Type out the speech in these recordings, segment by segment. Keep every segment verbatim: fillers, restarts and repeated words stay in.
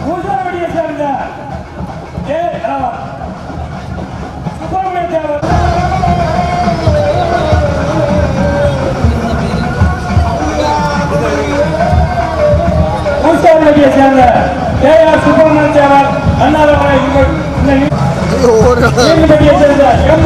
பூசாரடியை சேர்ந்த கே சுப்பிரமணிய தேவர் பூசாரடியை சேர்ந்த கே ஆர் சுப்பிரமணிய தேவர் அண்ணாவரை இந்த சேர்ந்த எம்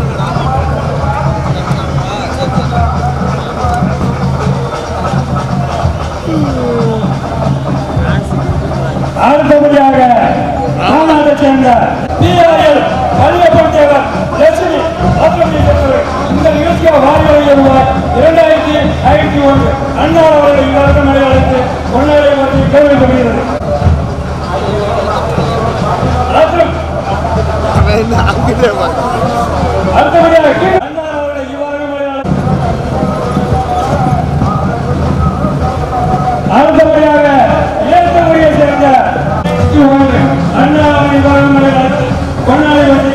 அடுத்தபடியாக மாநாட்டை சேர்ந்த பிஆர்எல் வலியப்பன் தேவர் லட்சுமி இந்த நிகழ்ச்சியாக வாரிகளை வருவார் இரண்டாயிரத்தி ஐநூத்தி ஒன்று அண்ணா அவர்கள் இவ்வாறு மலையாளத்து கொண்டாடை பற்றி கேள்விப்படுகிறது. அடுத்தபடியாக அண்ணா அவர்கள் இவ்வாறு மலையாள அடுத்தபடியாக ஏற்றமுறையை சேர்ந்த அண்ணா அவர்கள் மலையாளத்து கொண்டாடை பற்றி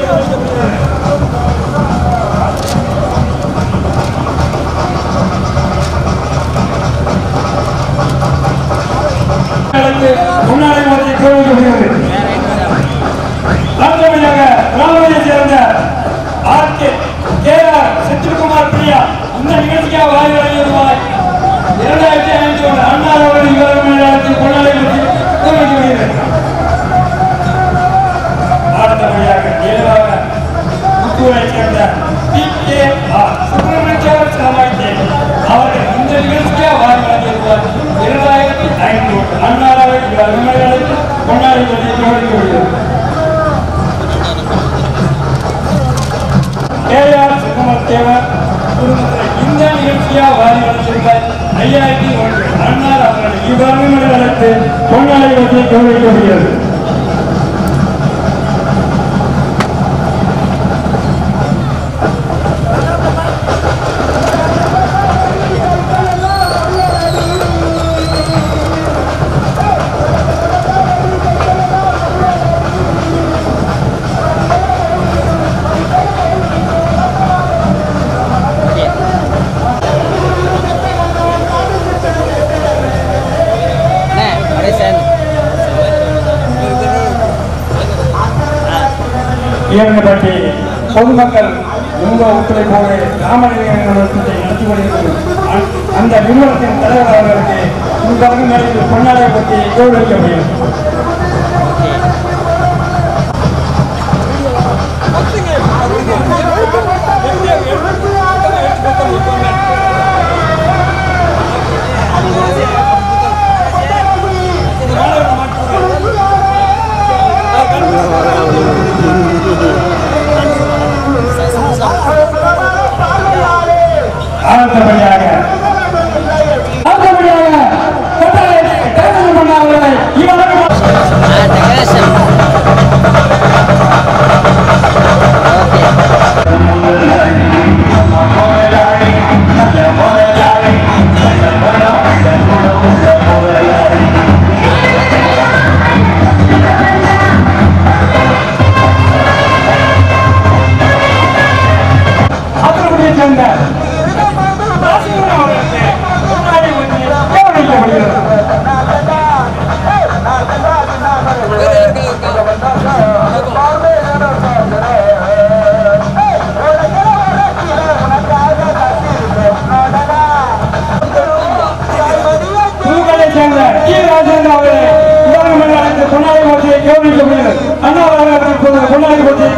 முன்னாடி மத்திய கேள்விப்படுகிறது. அடுத்தபடியாக ராமனையை சேர்ந்த R K K R Sathyakumar Priya இந்த நிகழ்ச்சிக்காக வாரி வழங்கியிருப்பார் இரண்டாயிரத்தி ஐநூத்தி ஒன்று அண்ணா அவர்கள் இவர்கள் கொண்டாடி பற்றி கேள்விப்படுகிறது. அடுத்தபடியாக ஏழாக புத்தூரை சேர்ந்த P K R Subramania Thevar சாமாய்த்தே அவர்கள் இந்த நிகழ்ச்சிக்காக வாரி வழங்கியிருப்பார் இரண்டாயிரத்தி ஐநூத்தி ஒன்று அண்ணா அவர்கள் இவர்கள் கொண்டாடி பற்றி கேள்விப்படுகிறது. கே ஆர் சுப்பிரமணிய தேவர் இந்த நிகழ்ச்சியாக வாரி வழங்கியிருப்பார் ஐயாயிரத்தி ஒன்று அண்ணா அவர்கள் இவ்வாறு மண்டலத்து கொண்டாடி பற்றி கேள்விப்படுகிறது. இயங்கப்பட்டு பொதுமக்கள் உங்க ஒத்துழைப்போடு ராமலிங்கத்தை நடத்தி கொண்டிருக்கிறது. அந்த நிறுவனத்தின் தலைவர் அவர்களுக்கு இந்த மேடையில் கொண்டாடை பற்றி கௌரவிக்க முடியும். அடுத்தபடியாக அடுத்தபடியாக கொண்டாடி